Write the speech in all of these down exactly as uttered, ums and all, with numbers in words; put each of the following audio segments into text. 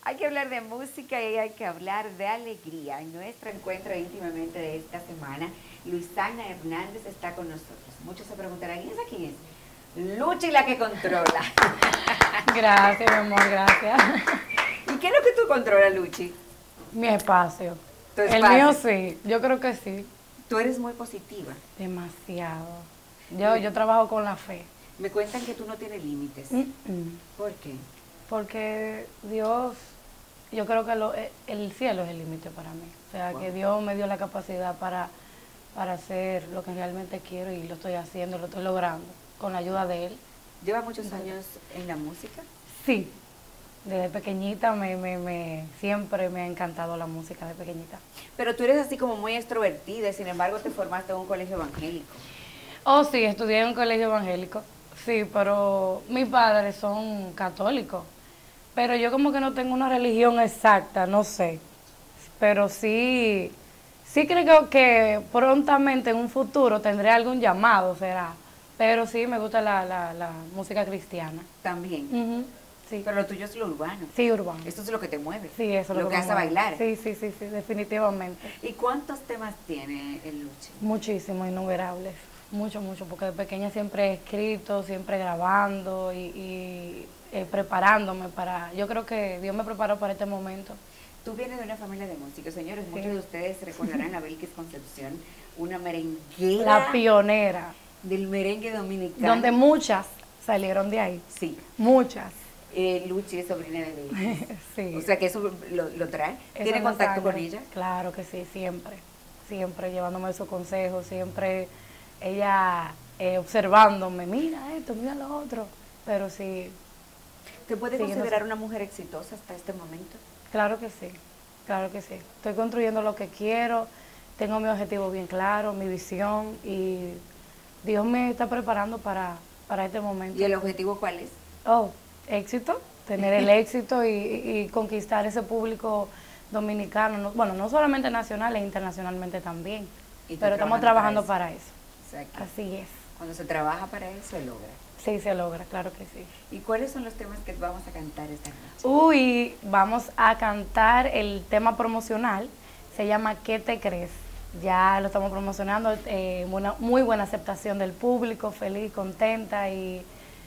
Hay que hablar de música y hay que hablar de alegría. En nuestro encuentro íntimamente de esta semana, Luisana Hernández está con nosotros. Muchos se preguntarán, ¿y esa quién es? Luchi, la que controla. Gracias, mi amor, gracias. ¿Y qué es lo que tú controlas, Luchi? Mi espacio. ¿Tu El espacio? mío sí, yo creo que sí. Tú eres muy positiva. Demasiado. Yo, yo trabajo con la fe. Me cuentan que tú no tienes límites. Mm, mm. ¿Por qué? Porque Dios, yo creo que lo- el cielo es el límite para mí. O sea, Wow. que Dios me dio la capacidad para, para hacer lo que realmente quiero y lo estoy haciendo, lo estoy logrando, con la ayuda de Él. ¿Lleva muchos años en la música? Sí, desde pequeñita me, me, me, siempre me ha encantado la música, de pequeñita. Pero tú eres así como muy extrovertida, y sin embargo te formaste en un colegio evangélico. Oh, sí, estudié en un colegio evangélico, sí, pero mis padres son católicos. Pero yo como que no tengo una religión exacta, no sé. Pero sí, sí creo que prontamente en un futuro tendré algún llamado, será. Pero sí me gusta la, la, la música cristiana. También. Ujú, sí. Pero lo tuyo es lo urbano. Sí, urbano. Esto es lo que te mueve. Sí, eso es lo lo que me hace mueve. bailar. Sí, sí, sí, sí, definitivamente. ¿Y cuántos temas tiene el Luchi? Muchísimos, innumerables. Mucho, mucho, porque de pequeña siempre he escrito, siempre grabando y, y eh, preparándome para... Yo creo que Dios me preparó para este momento. Tú vienes de una familia de músicos, señores. Sí. Muchos de ustedes recordarán a Belkis Concepción, una merenguera La pionera, del merengue dominicano. donde muchas salieron de ahí. Sí. Muchas. Eh, Luchi es sobrina de Belkis. Sí. O sea que eso lo, lo trae. Esa ¿Tiene es la contacto con sangre. ella? Claro que sí, siempre. Siempre llevándome sus consejos, siempre ella eh, observándome, mira esto, mira lo otro. Pero sí, ¿Te puede Sí, yo no considerar sé. una mujer exitosa hasta este momento? claro que sí, claro que sí. Estoy construyendo lo que quiero, tengo mi objetivo bien claro, mi visión y Dios me está preparando para, para este momento. ¿Y el objetivo cuál es? Oh, éxito, tener el éxito y, y conquistar ese público dominicano, no- bueno, no solamente nacional e internacionalmente también, Y tú pero estamos trabajando trabajando para para eso. O sea que Así es, cuando se trabaja para eso, se logra. sí se logra, claro que sí. ¿Y cuáles son los temas que vamos a cantar esta noche? Uy, vamos a cantar el tema promocional, se llama ¿Qué te crees? Ya lo estamos promocionando, eh, una muy buena aceptación del público, feliz, contenta y,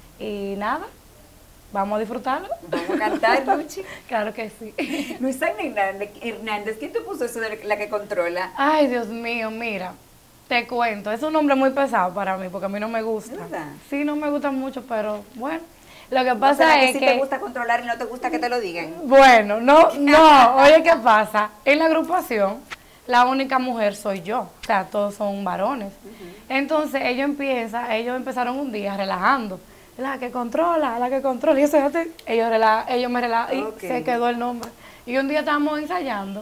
y nada, vamos a disfrutarlo. Vamos a cantar, Luchi. Claro que sí. Luisana Hernández, Hernández, ¿quién te puso eso de la que controla? Ay, Dios mío, mira, te cuento, es un nombre muy pesado para mí porque a mí no me gusta. ¿Verdad? Sí, no me gusta mucho, pero bueno, lo que O pasa sea, que es si que... te gusta controlar y no te gusta que te lo digan. Bueno, no, no, oye, ¿qué pasa? En la agrupación, la única mujer soy yo, o sea, todos son varones. Entonces, ellos empiezan, ellos empezaron un día relajando, la que controla, la que controla, y eso, fíjate, ellos, rela- ellos me relajan, y Ok. se quedó el nombre. Y un día estábamos ensayando,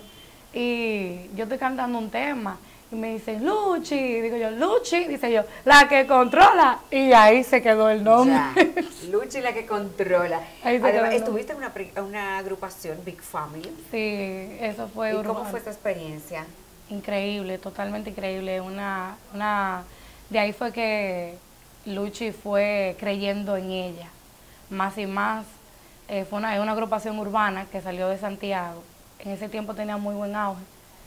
y yo estoy cantando un tema, y me dicen, Luchi, digo yo, Luchi, dice yo, la que controla, y ahí se quedó el nombre. Ya, Luchi la que controla. Ahí se Además, quedó el estuviste en una, pre- una agrupación, Big Family. Sí, eso fue ¿Y cómo urbano. fue esa experiencia? Increíble, totalmente increíble. Una, una, de ahí fue que Luchi fue creyendo en ella, más y más. Eh, fue una, es una agrupación urbana que salió de Santiago. En ese tiempo tenía muy buen auge.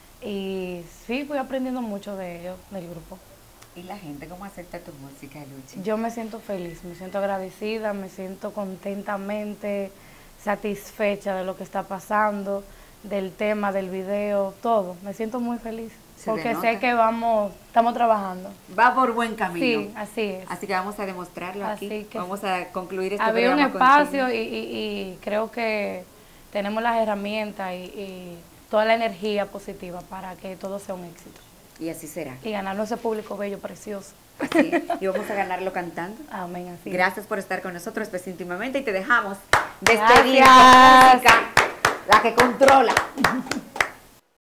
Y sí, fui aprendiendo mucho de ellos, del grupo. ¿Y la gente cómo acepta tu música, Luchi? Yo me siento feliz, me siento agradecida, me siento contentamente satisfecha de lo que está pasando, del tema, del video, todo. Me siento muy feliz. Se te Porque nota. sé que vamos, estamos trabajando. Va por buen camino. Sí, así es. Así que vamos a demostrarlo Así aquí. que Vamos a concluir este Había un programa espacio contigo. y, y- y creo que tenemos las herramientas y, y toda la energía positiva para que todo sea un éxito. Y así será. Y ganarnos ese público bello, precioso. Así. Y vamos a ganarlo cantando. Amén, así. Gracias por estar con nosotros, pues íntimamente, y te dejamos despedir con Gracias. música, la que controla.